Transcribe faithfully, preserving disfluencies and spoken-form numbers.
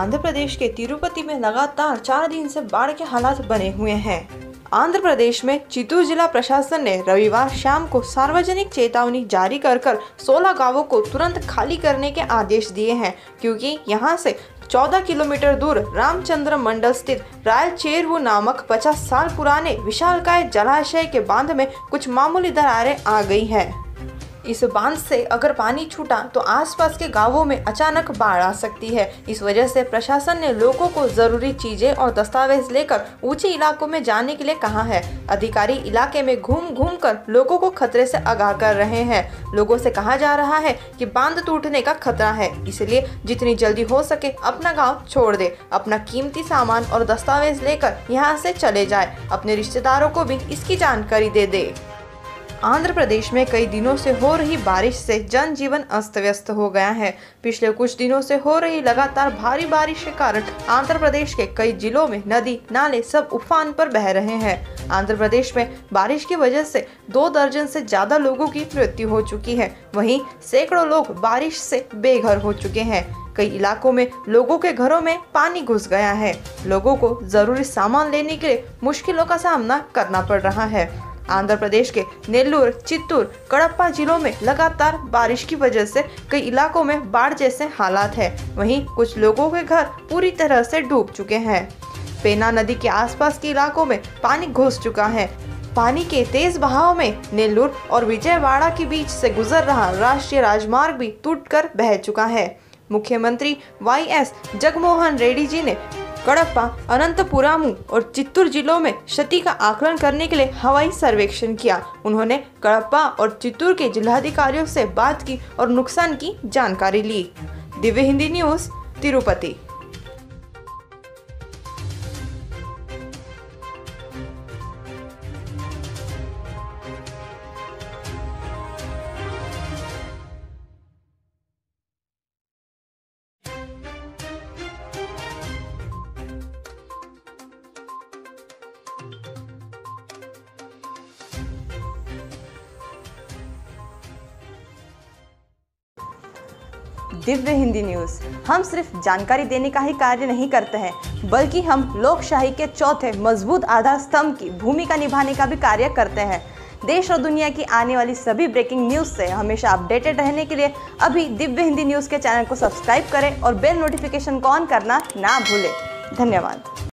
आंध्र प्रदेश के तिरुपति में लगातार चार दिन से बाढ़ के हालात बने हुए हैं। आंध्र प्रदेश में चित्तूर जिला प्रशासन ने रविवार शाम को सार्वजनिक चेतावनी जारी कर कर सोलह गांवों को तुरंत खाली करने के आदेश दिए हैं, क्योंकि यहां से चौदह किलोमीटर दूर रामचंद्र मंडल स्थित रायल चेरुवु नामक पचास साल पुराने विशालकाय जलाशय के बांध में कुछ मामूली दरारें आ गई हैं। इस बांध से अगर पानी छूटा तो आसपास के गांवों में अचानक बाढ़ आ सकती है। इस वजह से प्रशासन ने लोगों को जरूरी चीजें और दस्तावेज लेकर ऊंचे इलाकों में जाने के लिए कहा है। अधिकारी इलाके में घूम घूम कर लोगों को खतरे से आगाह कर रहे हैं। लोगों से कहा जा रहा है कि बांध टूटने का खतरा है, इसलिए जितनी जल्दी हो सके अपना गाँव छोड़ दे, अपना कीमती सामान और दस्तावेज लेकर यहाँ से चले जाए, अपने रिश्तेदारों को भी इसकी जानकारी दे दे। आंध्र प्रदेश में कई दिनों से हो रही बारिश से जनजीवन अस्त व्यस्त हो गया है। पिछले कुछ दिनों से हो रही लगातार भारी बारिश के कारण आंध्र प्रदेश के कई जिलों में नदी नाले सब उफान पर बह रहे हैं। आंध्र प्रदेश में बारिश की वजह से दो दर्जन से ज्यादा लोगों की मृत्यु हो चुकी है। वहीं सैकड़ों लोग बारिश से बेघर हो चुके हैं। कई इलाकों में लोगों के घरों में पानी घुस गया है। लोगों को जरूरी सामान लेने के लिए मुश्किलों का सामना करना पड़ रहा है। आंध्र प्रदेश के नेल्लूर, चित्तूर, कडप्पा जिलों में लगातार बारिश की वजह से कई इलाकों में बाढ़ जैसे हालात हैं। वहीं कुछ लोगों के घर पूरी तरह से डूब चुके हैं। पेना नदी के आसपास के इलाकों में पानी घुस चुका है। पानी के तेज बहाव में नेल्लूर और विजयवाड़ा के बीच से गुजर रहा राष्ट्रीय राजमार्ग भी टूटकर बह चुका है। मुख्यमंत्री वाई एस जगनमोहन रेड्डी जी ने कडप्पा, अनंतपुरम और चित्तूर जिलों में क्षति का आकलन करने के लिए हवाई सर्वेक्षण किया। उन्होंने कडप्पा और चित्तूर के जिलाधिकारियों से बात की और नुकसान की जानकारी ली। दिव्य हिंदी न्यूज़, तिरुपति। दिव्य हिंदी न्यूज़। हम सिर्फ जानकारी देने का ही कार्य नहीं करते हैं, बल्कि हम लोकशाही के चौथे मजबूत आधार स्तंभ की भूमिका निभाने का भी कार्य करते हैं। देश और दुनिया की आने वाली सभी ब्रेकिंग न्यूज़ से हमेशा अपडेटेड रहने के लिए अभी दिव्य हिंदी न्यूज़ के चैनल को सब्सक्राइब करें और बेल नोटिफिकेशन को ऑन करना ना भूलें। धन्यवाद।